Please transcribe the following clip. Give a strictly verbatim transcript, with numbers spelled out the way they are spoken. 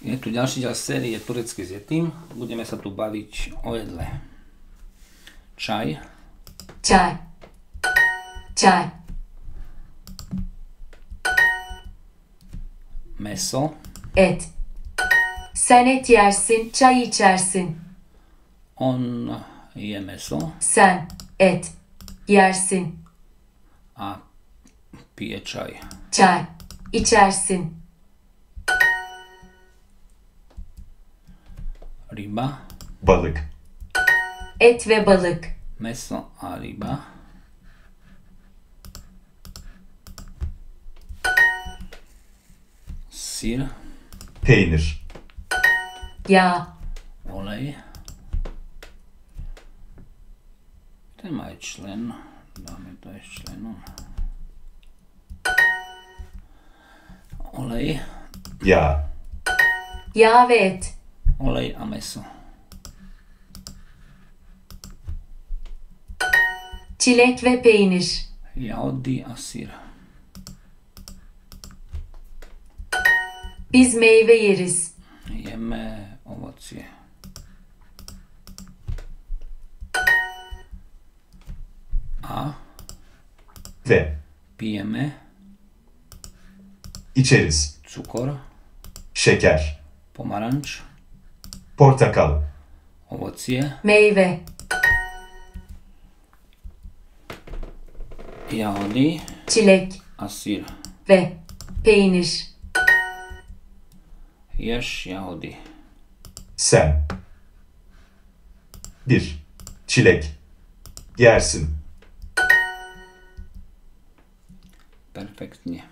Je tu ďalší diel série Turecký s Yetim. Budeme sa tu baviť o jedle. Čaj. Çay. Çay. Meso. Et. Sen et yersin, çay içersin. On je meso Sen et yersin, a pije čaj. çay içersin. Ryba. Balık. Et ve balık. Meso a ryba. Syr. Peynir. Yağ. Olej. Ten má aj člen. Dáme to aj s členom. Olej. Yağ. Yağ ve et. Olej a meso. Çilek ve peynir. Jahody a syr. Biz meyve yeriz. Jeme ovocie. A Ve. pijeme İçeriz. cukor, Şeker. pomaranč, Portakal. ovocie, Meyve. jahody Çilek a syr. ve peynir. Ješ jahody. Sen. Bir. Çilek. Yersin. Perfektne.